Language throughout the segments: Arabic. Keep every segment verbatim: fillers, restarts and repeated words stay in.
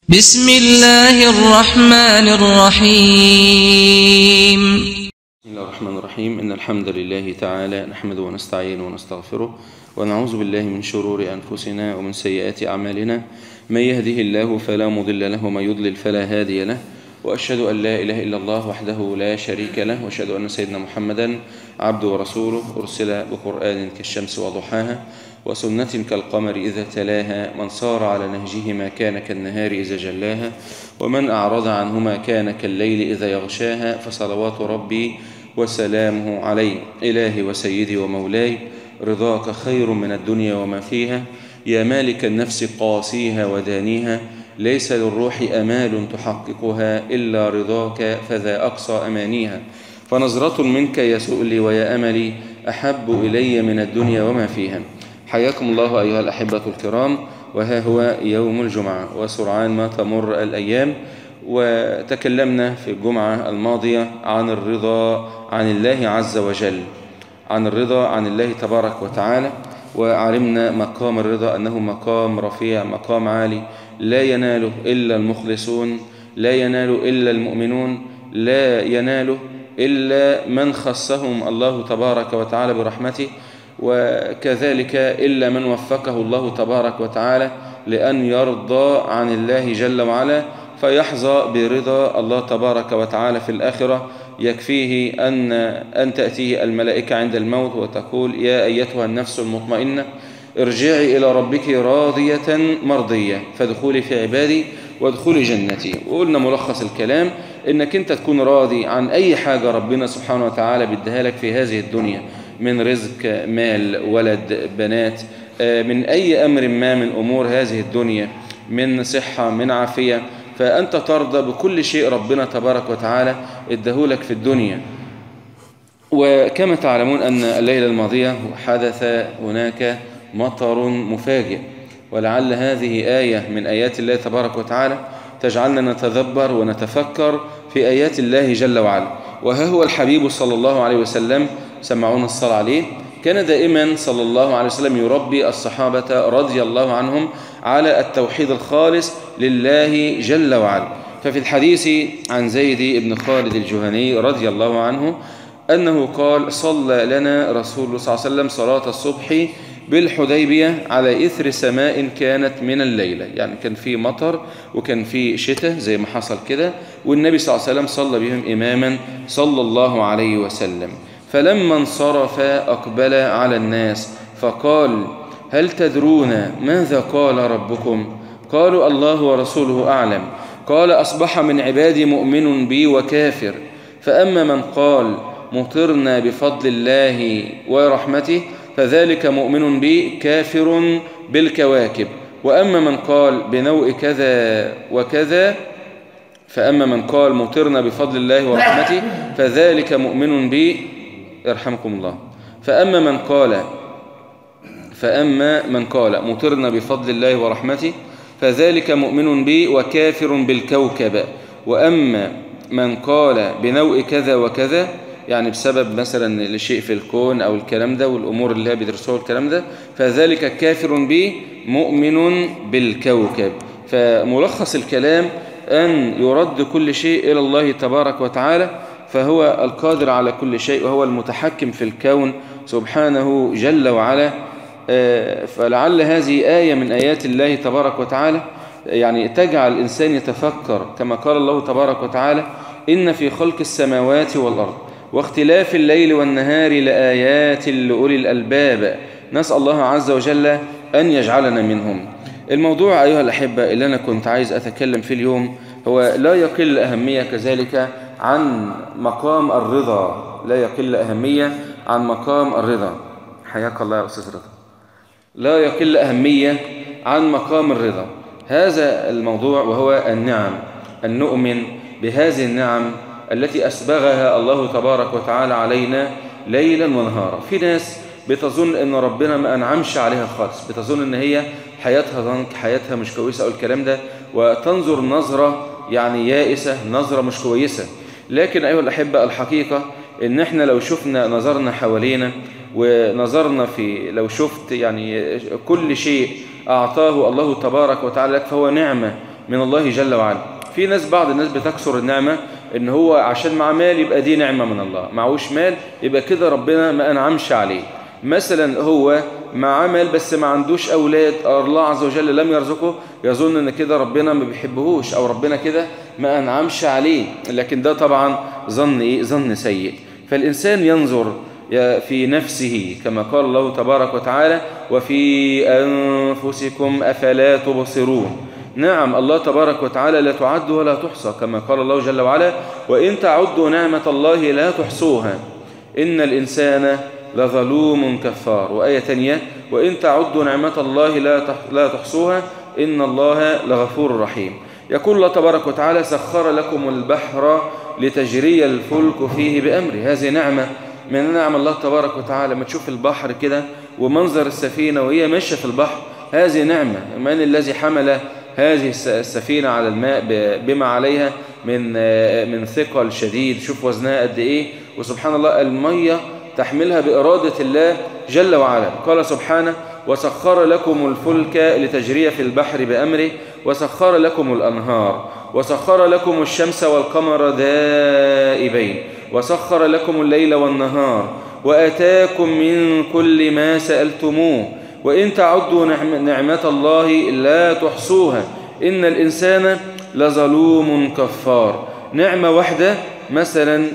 بسم الله الرحمن الرحيم. بسم الله الرحمن الرحيم. إن الحمد لله تعالى نحمده ونستعينه ونستغفره ونعوذ بالله من شرور أنفسنا ومن سيئات أعمالنا. من يهده الله فلا مضل له ومن يضلل فلا هادي له، وأشهد أن لا إله إلا الله وحده لا شريك له، وأشهد أن سيدنا محمدا عبده ورسوله أرسل بقرآن كالشمس وضحاها وسنة كالقمر إذا تلاها. من صار على نهجهما كان كالنهار إذا جلاها، ومن أعرض عنهما كان كالليل إذا يغشاها. فصلوات ربي وسلامه عليه. إلهي وسيدي ومولاي، رضاك خير من الدنيا وما فيها. يا مالك النفس قاسيها ودانيها، ليس للروح أمال تحققها إلا رضاك، فذا أقصى أمانيها. فنظرة منك يسوء لي ويا أملي، أحب إلي من الدنيا وما فيها. حياكم الله أيها الأحبة الكرام. وها هو يوم الجمعة وسرعان ما تمر الأيام، وتكلمنا في الجمعة الماضية عن الرضا عن الله عز وجل، عن الرضا عن الله تبارك وتعالى، وعلمنا مقام الرضا أنه مقام رفيع، مقام عالي، لا يناله إلا المخلصون، لا يناله إلا المؤمنون، لا يناله إلا من خصهم الله تبارك وتعالى برحمته، وكذلك إلا من وفقه الله تبارك وتعالى لأن يرضى عن الله جل وعلا فيحظى برضا الله تبارك وتعالى في الآخرة. يكفيه أن أن تأتيه الملائكة عند الموت وتقول: يا أيتها النفس المطمئنة ارجعي إلى ربك راضية مرضية فادخلي في عبادي وادخلي جنتي. وقلنا ملخص الكلام إنك أنت تكون راضي عن أي حاجة ربنا سبحانه وتعالى بيديها لك في هذه الدنيا، من رزق، مال، ولد، بنات، من أي أمر ما من أمور هذه الدنيا، من صحة، من عافية، فأنت ترضى بكل شيء ربنا تبارك وتعالى ادهولك في الدنيا. وكما تعلمون أن الليلة الماضية حدث هناك مطر مفاجئ، ولعل هذه آية من آيات الله تبارك وتعالى تجعلنا نتدبر ونتفكر في آيات الله جل وعلا. وها هو الحبيب صلى الله عليه وسلم، سمعونا الصلاة عليه، كان دائما صلى الله عليه وسلم يربي الصحابة رضي الله عنهم على التوحيد الخالص لله جل وعلا. ففي الحديث عن زيد بن خالد الجهني رضي الله عنه أنه قال: صلى لنا رسول الله صلى الله عليه وسلم صلاة الصبح بالحديبية على إثر سماء كانت من الليلة. يعني كان في مطر وكان في شتاء زي ما حصل كده، والنبي صلى الله عليه وسلم صلى بهم إماما صلى الله عليه وسلم. فلما انصرف أقبل على الناس فقال: هل تدرون ماذا قال ربكم؟ قالوا: الله ورسوله أعلم. قال: أصبح من عبادي مؤمن بي وكافر، فأما من قال مطرنا بفضل الله ورحمته فذلك مؤمن بي كافر بالكواكب، وأما من قال بنوء كذا وكذا فأما من قال مطرنا بفضل الله ورحمته فذلك مؤمن بي يرحمكم الله فأما من قال فأما من قال مطرنا بفضل الله ورحمته فذلك مؤمن بي وكافر بالكوكب، وأما من قال بنوء كذا وكذا، يعني بسبب مثلا الشيء في الكون أو الكلام ده والأمور اللي هي بيدرسوها الكلام ده، فذلك كافر بي مؤمن بالكوكب. فملخص الكلام أن يرد كل شيء إلى الله تبارك وتعالى، فهو القادر على كل شيء وهو المتحكم في الكون سبحانه جل وعلا. فلعل هذه آية من آيات الله تبارك وتعالى يعني تجعل الإنسان يتفكر، كما قال الله تبارك وتعالى: إن في خلق السماوات والأرض واختلاف الليل والنهار لآيات لأولي الألباب. نسأل الله عز وجل أن يجعلنا منهم. الموضوع أيها الأحبة اللي أنا كنت عايز أتكلم فيه اليوم هو لا يقل أهمية كذلك عن مقام الرضا، لا يقل أهمية عن مقام الرضا. حياك الله يا أستاذ رضا. لا يقل أهمية عن مقام الرضا. هذا الموضوع وهو النعم، أن نؤمن بهذه النعم التي أسبغها الله تبارك وتعالى علينا ليلا ونهارا. في ناس بتظن أن ربنا ما أنعمش عليها خالص، بتظن أن هي حياتها ضنك، حياتها مش كويسة أو الكلام ده، وتنظر نظرة يعني يائسة، نظرة مش كويسة. لكن أيها الأحبة، الحقيقة إن إحنا لو شفنا نظرنا حوالينا ونظرنا في لو شفت يعني كل شيء أعطاه الله تبارك وتعالى لك فهو نعمة من الله جل وعلا. في ناس بعض الناس بتكسر النعمة ان هو عشان مع مال يبقى دي نعمة من الله، معهوش مال يبقى كده ربنا ما أنعمش عليه. مثلا هو مع مال بس ما عندوش أولاد، الله عز وجل لم يرزقه، يظن ان كده ربنا ما بيحبهوش أو ربنا كده ما أنعمش عليه، لكن ده طبعا ظن إيه؟ ظن سيء. فالإنسان ينظر في نفسه كما قال الله تبارك وتعالى وفي أنفسكم أفلا تبصرون. نعم الله تبارك وتعالى لا تعد ولا تحصى كما قال الله جل وعلا وإن تعدوا نعمة الله لا تحصوها إن الإنسان لظلوم كفار. وآية تانية وإن تعدوا نعمة الله لا تحصوها إن الله لغفور رحيم. يقول الله تبارك وتعالى سخر لكم البحر لتجري الفلك فيه بأمره. هذه نعمة من نعم الله تبارك وتعالى. ما تشوف البحر كده ومنظر السفينة وهي ماشية في البحر، هذه نعمة. من الذي حمل هذه السفينة على الماء بما عليها من من ثقل شديد، شوف وزنها قد إيه، وسبحان الله المية تحملها بإرادة الله جل وعلا. قال سبحانه وسخر لكم الفلك لتجري في البحر بأمره وسخر لكم الأنهار وسخر لكم الشمس والقمر دائبين وسخر لكم الليل والنهار وآتاكم من كل ما سألتموه وإن تعدوا نعمة الله لا تحصوها إن الإنسان لظلوم كفار. نعمة واحدة مثلا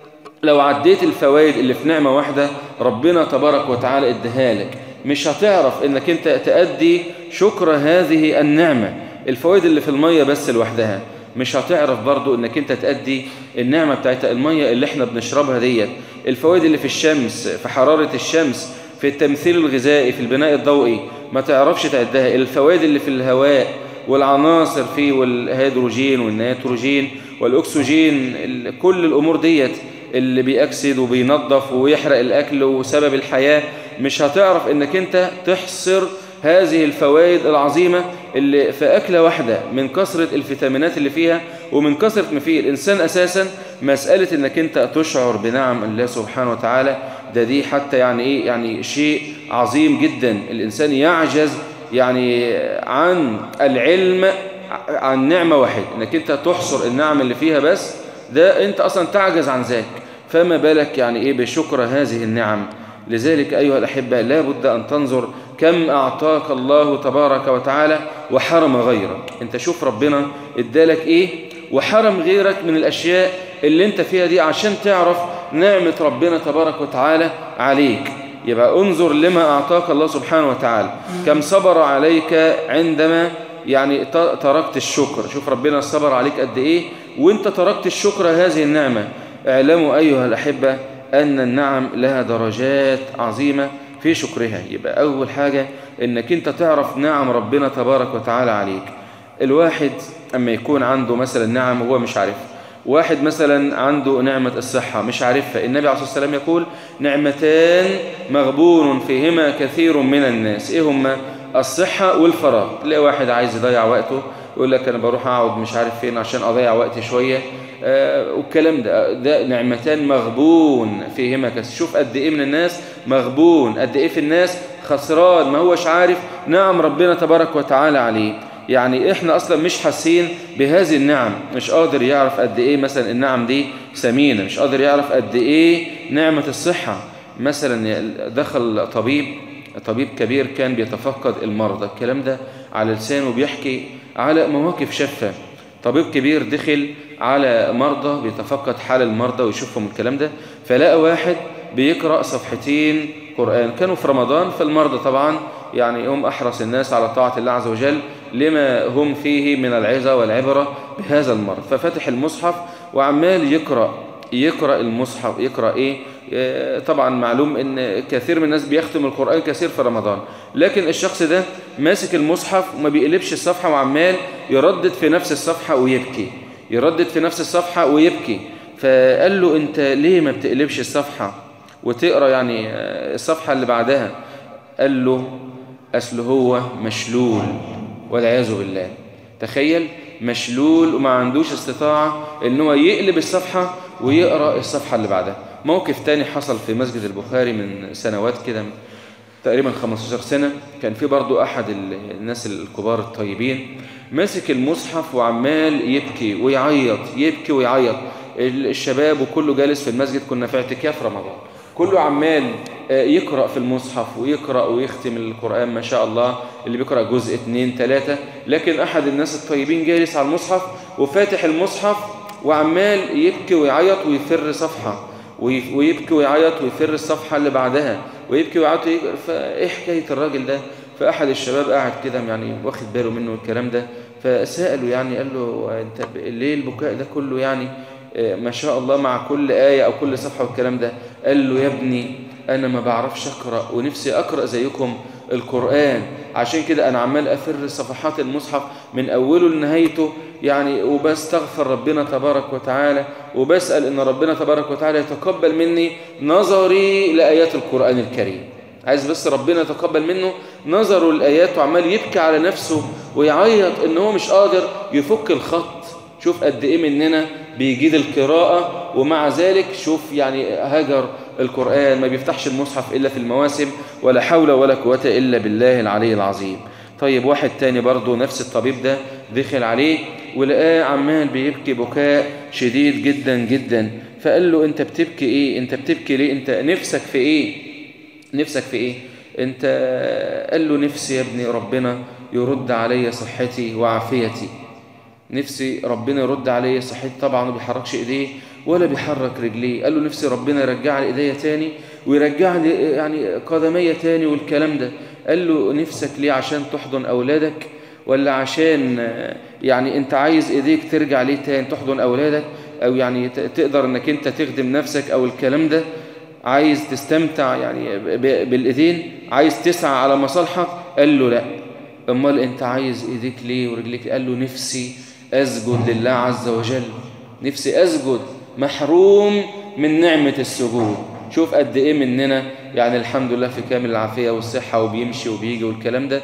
لو عديت الفوائد اللي في نعمة واحدة ربنا تبارك وتعالى اديها لك، مش هتعرف انك انت تأدي شكر هذه النعمة. الفوائد اللي في المية بس لوحدها مش هتعرف برضو انك انت تأدي النعمة بتاعتها، المية اللي احنا بنشربها ديت، الفوائد اللي في الشمس، في حرارة الشمس، في التمثيل الغذائي، في البناء الضوئي، ما تعرفش تعدها. الفوائد اللي في الهواء والعناصر فيه والهيدروجين والنيتروجين والأكسجين، كل الأمور ديت اللي بيأكسد وبينظف ويحرق الأكل وسبب الحياة، مش هتعرف انك انت تحصر هذه الفوائد العظيمة اللي في أكلة واحدة من كثرة الفيتامينات اللي فيها ومن كثرة ما فيه. الإنسان أساسا مسألة انك انت تشعر بنعم الله سبحانه وتعالى ده دي حتى يعني ايه، يعني شيء عظيم جدا. الإنسان يعجز يعني عن العلم عن نعمة واحد، انك انت تحصر النعم اللي فيها بس، ده انت اصلا تعجز عن ذلك، فما بالك يعني ايه بشكر هذه النعم. لذلك أيها الأحبة لا بد أن تنظر كم أعطاك الله تبارك وتعالى وحرم غيرك. انت شوف ربنا ادالك ايه وحرم غيرك من الأشياء اللي انت فيها دي عشان تعرف نعمة ربنا تبارك وتعالى عليك. يبقى انظر لما أعطاك الله سبحانه وتعالى، كم صبر عليك عندما يعني تركت الشكر. شوف ربنا صبر عليك قد ايه وانت تركت الشكر هذه النعمة. اعلموا أيها الأحبة أن النعم لها درجات عظيمة في شكرها. يبقى أول حاجة أنك أنت تعرف نعم ربنا تبارك وتعالى عليك. الواحد أما يكون عنده مثلا نعم هو مش عارف، واحد مثلا عنده نعمة الصحة مش عارفها، النبي عليه الصلاة والسلام يقول نعمتان مغبون فيهما كثير من الناس. إيه هما؟ الصحة والفراغ. تلاقي واحد عايز يضيع وقته يقول لك أنا بروح أقعد مش عارف فين عشان أضيع وقتي شوية، آه والكلام ده ده نعمتان مغبون فيهما كثير. شوف قد إيه من الناس مغبون، قد إيه في الناس خسران ما هوش عارف نعم ربنا تبارك وتعالى عليه. يعني إحنا أصلا مش حاسين بهذه النعم، مش قادر يعرف قد إيه مثلا النعم دي ثمينة، مش قادر يعرف قد إيه نعمة الصحة. مثلا دخل طبيب طبيب كبير كان بيتفقد المرضى، الكلام ده على لسانه بيحكي على مواقف شافها. طبيب كبير دخل على مرضى بيتفقد حال المرضى ويشوفهم الكلام ده، فلقى واحد بيقرأ صفحتين قرآن، كانوا في رمضان، فالمرضى طبعا يعني هم أحرص الناس على طاعة الله عز وجل لما هم فيه من العظة والعبرة بهذا المرض. ففتح المصحف وعمال يقرأ يقرأ المصحف. يقرأ إيه؟ طبعا معلوم ان كثير من الناس بيختم القرآن كثير في رمضان، لكن الشخص ده ماسك المصحف وما بيقلبش الصفحة وعمال يردد في نفس الصفحة ويبكي، يردد في نفس الصفحة ويبكي. فقال له انت ليه ما بتقلبش الصفحة وتقرأ يعني الصفحة اللي بعدها؟ قال له أصل هو مشلول والعياذ بالله. تخيل، مشلول وما عندوش استطاعة ان هو يقلب الصفحة ويقرأ الصفحة اللي بعدها. موقف تاني حصل في مسجد البخاري من سنوات كده، تقريبا خمستاشر سنة. كان في برضو أحد الناس الكبار الطيبين ماسك المصحف وعمال يبكي ويعيط، يبكي ويعيط. الشباب وكله جالس في المسجد، كنا في اعتكاف رمضان، كله عمال يقرأ في المصحف ويقرأ ويختم القرآن ما شاء الله، اللي بيقرأ جزء اتنين تلاتة. لكن أحد الناس الطيبين جالس على المصحف وفاتح المصحف وعمال يبكي ويعيط ويفر صفحة، ويبكي ويعيط ويفر الصفحة اللي بعدها، ويبكي ويعيط. فإيه حكاية الراجل ده؟ فأحد الشباب قاعد كده يعني واخد باله منه الكلام ده، فسأله يعني قال له أنت ليه البكاء ده كله يعني ما شاء الله مع كل آية أو كل صفحة والكلام ده؟ قال له يا ابني أنا ما بعرفش أقرأ ونفسي أقرأ زيكم القرآن، عشان كده أنا عمال أفر صفحات المصحف من أوله لنهايته يعني، وبستغفر ربنا تبارك وتعالى وبسأل إن ربنا تبارك وتعالى يتقبل مني نظري لآيات القرآن الكريم. عايز بس ربنا يتقبل منه نظره الآيات، وعمال يبكي على نفسه ويعيط إن هو مش قادر يفك الخط. شوف قد إيه مننا بيجيد القراءة ومع ذلك شوف يعني هجر القرآن، ما بيفتحش المصحف إلا في المواسم، ولا حول ولا قوة إلا بالله العلي العظيم. طيب واحد تاني برضو نفس الطبيب ده دخل عليه ولقاه عمال بيبكي بكاء شديد جدا جدا، فقال له أنت بتبكي إيه؟ أنت بتبكي ليه؟ أنت نفسك في إيه؟ نفسك في إيه؟ أنت قال له نفسي يا ابني ربنا يرد علي صحتي وعافيتي، نفسي ربنا يرد علي صحتي. طبعا ما بيحركش ايديه ولا بيحرك رجليه. قال له نفسي ربنا يرجع لي ايديا تاني ويرجع لي يعني قدمي تاني والكلام ده. قال له نفسك ليه؟ عشان تحضن اولادك ولا عشان يعني انت عايز ايديك ترجع ليه تاني تحضن اولادك، او يعني تقدر انك انت تخدم نفسك او الكلام ده؟ عايز تستمتع يعني بالايدين، عايز تسعى على مصالحك؟ قال له لا. امال انت عايز ايديك ليه ورجليك؟ قال له نفسي أسجد لله عز وجل، نفسي أسجد، محروم من نعمة السجود. شوف قد إيه مننا يعني الحمد لله في كامل العافية والصحة وبيمشي وبيجي والكلام ده،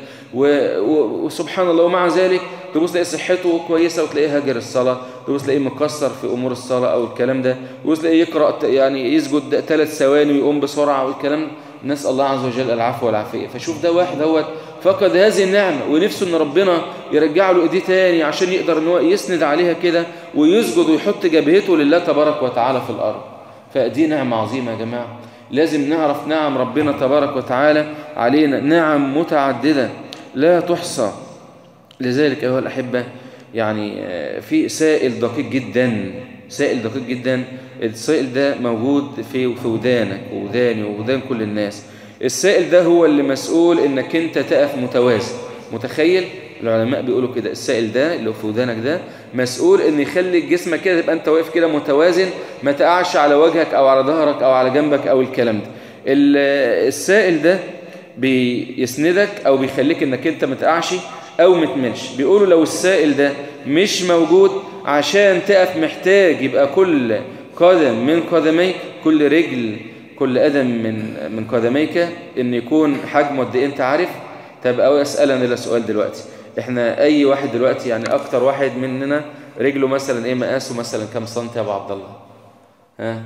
وسبحان الله ومع ذلك تبص تلاقي صحته كويسة وتلاقيه هاجر الصلاة، تبص تلاقيه مكسر في أمور الصلاة أو الكلام ده، وتبص تلاقيه يقرأ يعني يسجد ثلاث ثواني ويقوم بسرعة والكلام. نسأل الله عز وجل العفو والعافية. فشوف ده واحد دوت فقد هذه النعمة ونفسه ان ربنا يرجع له ايديه تاني عشان يقدر ان هو يسند عليها كده ويسجد ويحط جبهته لله تبارك وتعالى في الارض. فدي نعمة عظيمة يا جماعة، لازم نعرف نعم ربنا تبارك وتعالى علينا، نعم متعددة لا تحصى. لذلك أيها الأحبة يعني في سائل دقيق جدا، سائل دقيق جدا، السائل ده موجود في في ودانك ووداني وودان كل الناس. السائل ده هو اللي مسؤول انك انت تقف متوازن. متخيل؟ العلماء بيقولوا كده السائل ده اللي في ودانك ده مسؤول ان يخلي جسمك كده تبقى انت واقف كده متوازن، ما تقعش على وجهك او على ظهرك او على جنبك او الكلام ده. السائل ده بيسندك او بيخليك انك انت ما تقعش او ما تملش. بيقولوا لو السائل ده مش موجود عشان تقف محتاج يبقى كل قدم من قدميك، كل رجل كل قدم من من قدميك ان يكون حجمه قد ايه؟ انت عارف؟ طب او اسال انا ده سؤال دلوقتي، احنا اي واحد دلوقتي يعني اكتر واحد مننا رجله مثلا ايه مقاسه مثلا كام سنتي يا ابو عبد الله؟ ها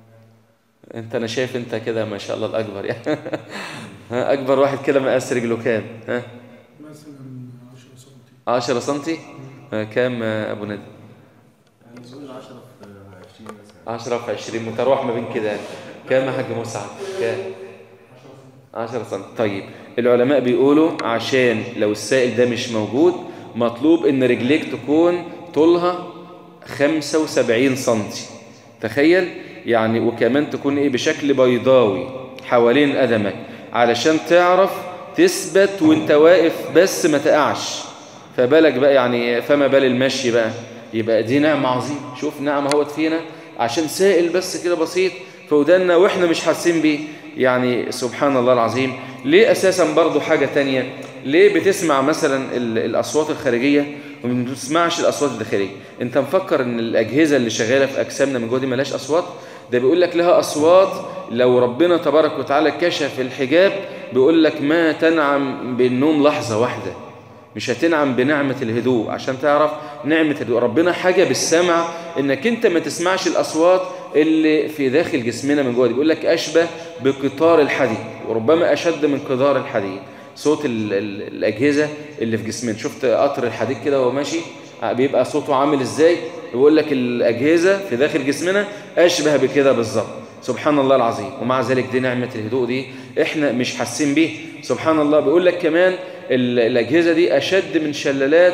انت انا شايف انت كده ما شاء الله الاكبر يعني ها اكبر واحد كده مقاس رجله كام؟ ها مثلا عشرة سنتي. عشرة سنتي؟ كام ابو ندى؟ يعني نقول عشرة في عشرين مثلا. عشرة في عشرين متراوح ما بين كده. كام يا حاج مسعد؟ كام؟ عشرة سنتي. طيب العلماء بيقولوا عشان لو السائل ده مش موجود مطلوب ان رجليك تكون طولها خمسة وسبعين سنتي. تخيل يعني، وكمان تكون ايه بشكل بيضاوي حوالين قدمك علشان تعرف تثبت وانت واقف بس ما تقعش. فبالك بقى يعني فما بال المشي بقى؟ يبقى دي نعمة عظيمة. شوف نعمة هوت فينا عشان سائل بس كده بسيط في وداننا واحنا مش حاسين بيه. يعني سبحان الله العظيم. ليه اساسا برضو حاجة تانية؟ ليه بتسمع مثلا الاصوات الخارجية وما بتسمعش الاصوات الداخلية؟ انت مفكر ان الاجهزة اللي شغالة في اجسامنا من جوه دي ملهاش اصوات؟ ده بيقول لك لها اصوات. لو ربنا تبارك وتعالى كشف الحجاب بيقول لك ما تنعم بالنوم لحظة واحدة، مش هتنعم بنعمة الهدوء. عشان تعرف نعمة الهدوء ربنا حاجة بالسمع انك انت ما تسمعش الاصوات اللي في داخل جسمنا من جوه دي. بيقول لك اشبه بقطار الحديد، وربما أشد من قدار الحديد. صوت ال ال الأجهزة اللي في جسمنا، شفت قطر الحديد كده وهو ماشي بيبقى صوته عامل إزاي؟ يقول لك الأجهزة في داخل جسمنا أشبه بكده بالظبط. سبحان الله العظيم. ومع ذلك دي نعمة الهدوء دي إحنا مش حاسين بيه. سبحان الله. بيقول لك كمان الأجهزة دي أشد من شلالات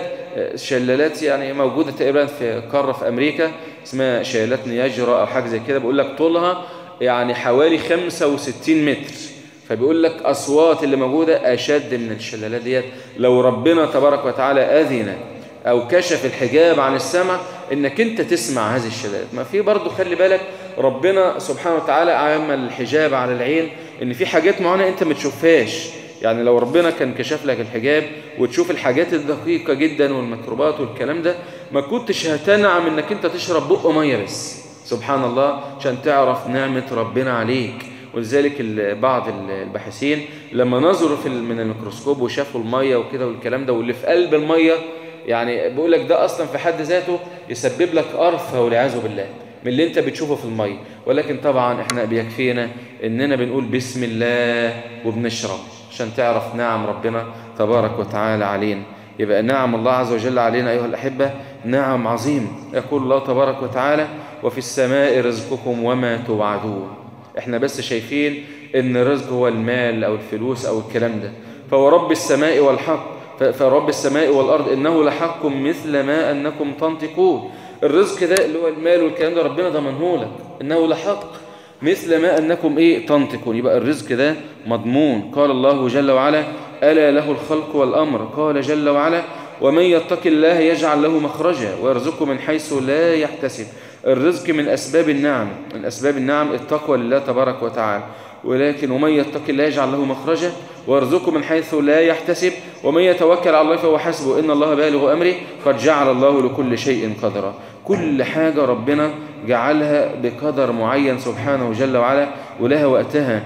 شلالات يعني موجودة تقريبا في قارة في أمريكا اسمها شلالات نياجرا أو حاجة زي كده. بيقول لك طولها يعني حوالي خمسة وستين متر. فبيقول لك أصوات اللي موجودة أشد من الشلالات ديت. لو ربنا تبارك وتعالى أذن أو كشف الحجاب عن السمع إنك أنت تسمع هذه الشلالات. ما في برضو خلي بالك ربنا سبحانه وتعالى عمل الحجاب على العين إن في حاجات معينة أنت ما تشوفهاش. يعني لو ربنا كان كشف لك الحجاب وتشوف الحاجات الدقيقة جدا والميكروبات والكلام ده ما كنتش هتنعم إنك أنت تشرب بق مية بس. سبحان الله. عشان تعرف نعمة ربنا عليك. ولذلك بعض الباحثين لما نظروا في من الميكروسكوب وشافوا المية وكده والكلام ده واللي في قلب المية يعني بيقول لك ده أصلا في حد ذاته يسبب لك قرفة والعياذ بالله من اللي انت بتشوفه في المية. ولكن طبعا احنا بيكفينا اننا بنقول بسم الله وبنشرب عشان تعرف نعم ربنا تبارك وتعالى علينا. يبقى نعم الله عز وجل علينا أيها الأحبة نعم عظيم. يقول الله تبارك وتعالى وفي السماء رزقكم وما توعدون. احنا بس شايفين ان الرزق هو المال أو الفلوس أو الكلام ده. فهو رب السماء والحق فرب السماء والأرض إنه لحق مثل ما أنكم تنطقون. الرزق ده اللي هو المال والكلام ده ربنا ضمنه لك إنه لحق مثل ما أنكم إيه تنطقون. يبقى الرزق ده مضمون. قال الله جل وعلا ألا له الخلق والأمر. قال جل وعلا ومن يتق الله يجعل له مخرجا ويرزقه من حيث لا يحتسب. الرزق من أسباب النعم. من أسباب النعم التقوى لله تبارك وتعالى. ولكن ومن يتق الله يجعل له مخرجا ويرزقه من حيث لا يحتسب ومن يتوكل على الله فهو حسبه إن الله بالغ أمره قد جعل الله لكل شيء قدرا. كل حاجة ربنا جعلها بقدر معين سبحانه جل وعلا ولها وقتها.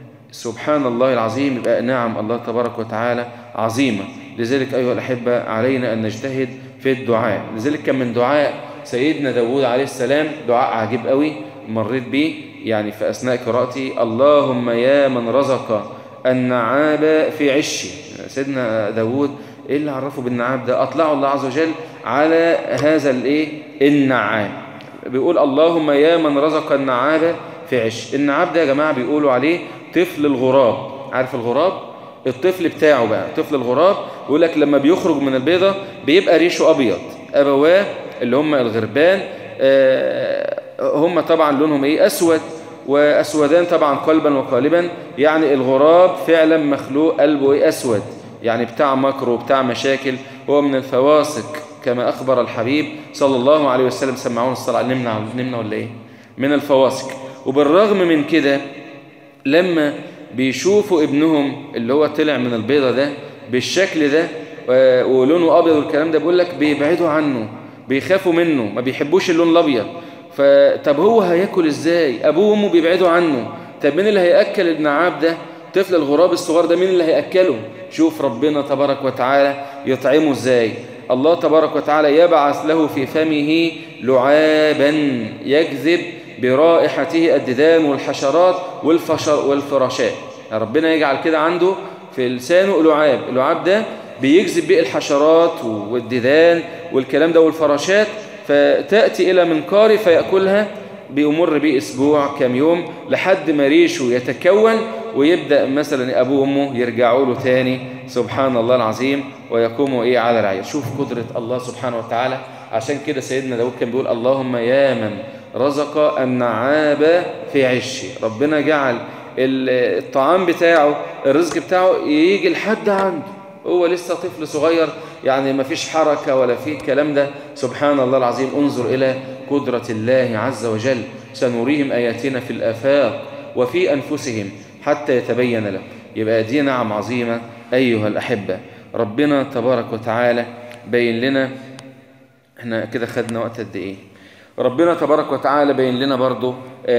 سبحان الله العظيم. يبقى نعم الله تبارك وتعالى عظيمة. لذلك أيها الأحبة علينا أن نجتهد في الدعاء. لذلك كان من دعاء سيدنا داود عليه السلام دعاء عجيب قوي مريت به يعني في أثناء قراءتي اللهم يا من رزق النعاب في عشي. سيدنا داود إيه اللي عرفه بالنعاب ده؟ أطلعه الله عز وجل على هذا الإيه النعام. بيقول اللهم يا من رزق النعاب في عش. النعاب ده يا جماعة بيقولوا عليه طفل الغراب. عارف الغراب؟ الطفل بتاعه بقى طفل الغراب. يقول لك لما بيخرج من البيضة بيبقى ريشه أبيض. أبواه اللي هم الغربان آه هم طبعا لونهم إيه أسود وأسودان طبعا قلبا وقالبا. يعني الغراب فعلا مخلوق قلبه إيه أسود يعني بتاع مكر وبتاع مشاكل. هو من الفواسق كما أخبر الحبيب صلى الله عليه وسلم. سمعون الصلاة نمنع نمنع ولا إيه من الفواسق. وبالرغم من كده لما بيشوفوا ابنهم اللي هو طلع من البيضة ده بالشكل ده ولونه أبيض والكلام ده بيقول لك بيبعدوا عنه بيخافوا منه ما بيحبوش اللون الأبيض. فطب هو هياكل إزاي؟ أبوه وأمه بيبعدوا عنه. طب مين اللي هيأكل النعاب ده طفل الغراب الصغير ده؟ مين اللي هيأكله؟ شوف ربنا تبارك وتعالى يطعمه إزاي. الله تبارك وتعالى يبعث له في فمه لعابا يجذب برائحته الديدان والحشرات والفشر والفراشات. يعني ربنا يجعل كده عنده في لسانه لعاب. اللعاب ده بيجذب بيه الحشرات والديدان والكلام ده والفراشات فتأتي إلى منقار فيأكلها. بيمر بيه أسبوع كم يوم لحد ما ريشه يتكون ويبدأ مثلا أبوه وأمه يرجعوا له تاني. سبحان الله العظيم. ويقوموا إيه على رعيه. شوف قدرة الله سبحانه وتعالى. عشان كده سيدنا داود كان بيقول اللهم يا من رزق النعاب في عشي. ربنا جعل الطعام بتاعه الرزق بتاعه يجي لحد عنده هو لسه طفل صغير يعني ما فيش حركة ولا فيه الكلام ده. سبحان الله العظيم. انظر إلى قدرة الله عز وجل. سنريهم آياتنا في الآفاق وفي أنفسهم حتى يتبين لهم. يبقى دي نعم عظيمة أيها الأحبة. ربنا تبارك وتعالى بين لنا. احنا كده خدنا وقت قد ايه؟ ربنا تبارك وتعالى بين لنا برضو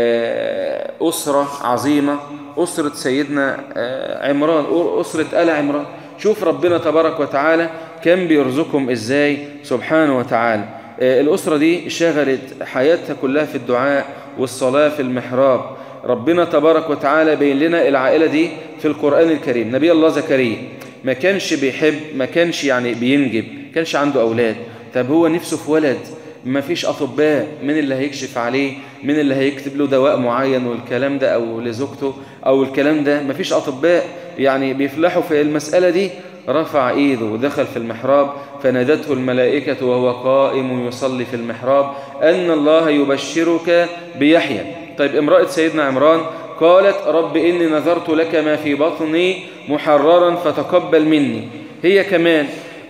أسرة عظيمة أسرة سيدنا عمران أسرة آل عمران. شوف ربنا تبارك وتعالى كان بيرزقهم إزاي سبحانه وتعالى. الأسرة دي شغلت حياتها كلها في الدعاء والصلاة في المحراب. ربنا تبارك وتعالى بين لنا العائلة دي في القرآن الكريم. نبي الله زكريا ما كانش بيحب، ما كانش يعني بينجب، ما كانش عنده أولاد. طب هو نفسه في ولد، ما فيش أطباء، من اللي هيكشف عليه، من اللي هيكتب له دواء معين والكلام ده، أو لزوجته أو الكلام ده، ما فيش أطباء يعني بيفلحوا في المسألة دي. رفع إيده ودخل في المحراب، فنادته الملائكة وهو قائم يصلي في المحراب أن الله يبشرك بيحيى. طيب امرأة سيدنا عمران قالت رب إني نذرت لك ما في بطني محررا فتقبل مني. هي كمان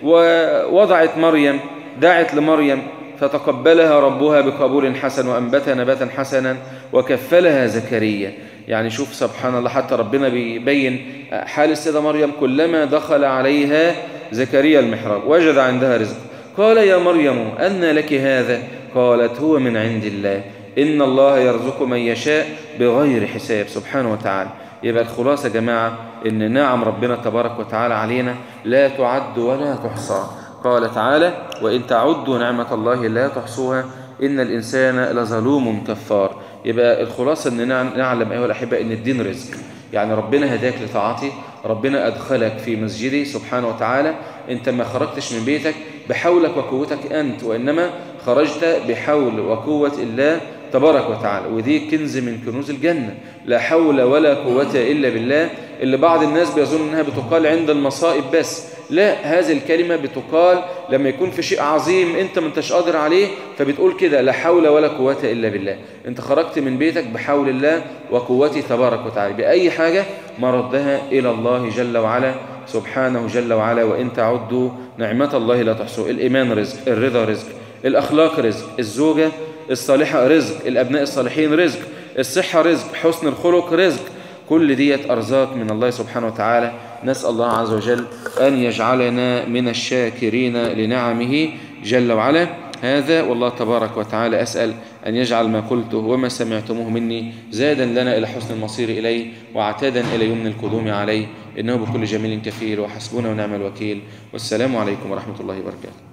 ووضعت مريم، دعت لمريم فتقبلها ربها بقبول حسن وأنبتها نباتا حسنا وكفلها زكريا. يعني شوف سبحان الله، حتى ربنا بيبين حال السيدة مريم كلما دخل عليها زكريا المحراب وجد عندها رزق. قال يا مريم أن لك هذا؟ قالت هو من عند الله إن الله يرزق من يشاء بغير حساب سبحانه وتعالى. يبقى الخلاصة يا جماعة إن نعم ربنا تبارك وتعالى علينا لا تعد ولا تحصى. قال تعالى وإن تعدوا نعمة الله لا تحصوها إن الإنسان لظلوم كفار. يبقى الخلاصة أن نعلم أيها الأحبة أن الدين رزق. يعني ربنا هداك لطاعتي، ربنا أدخلك في مسجدي سبحانه وتعالى. أنت ما خرجتش من بيتك بحولك وقوتك أنت، وإنما خرجت بحول وقوة الله تبارك وتعالى، ودي كنز من كنوز الجنة. لا حول ولا قوة إلا بالله، اللي بعض الناس بيظن أنها بتقال عند المصائب بس. لا، هذه الكلمة بتقال لما يكون في شيء عظيم أنت ما انتش قادر عليه، فبتقول كده لا حول ولا قوة إلا بالله. أنت خرجت من بيتك بحول الله وقوته تبارك وتعالى، بأي حاجة مردها إلى الله جل وعلا سبحانه جل وعلا. وإن تعدوا نعمة الله لا تحصوها. الإيمان رزق، الرضا رزق، الأخلاق رزق، الزوجة الصالحة رزق، الأبناء الصالحين رزق، الصحة رزق، حسن الخلق رزق. كل ديت أرزاق من الله سبحانه وتعالى. نسأل الله عز وجل أن يجعلنا من الشاكرين لنعمه جل وعلا. هذا والله تبارك وتعالى أسأل أن يجعل ما قلته وما سمعتموه مني زادا لنا إلى حسن المصير إليه وعتادا إلى يمن القدوم عليه، إنه بكل جميل كفيل وحسبنا ونعم الوكيل. والسلام عليكم ورحمة الله وبركاته.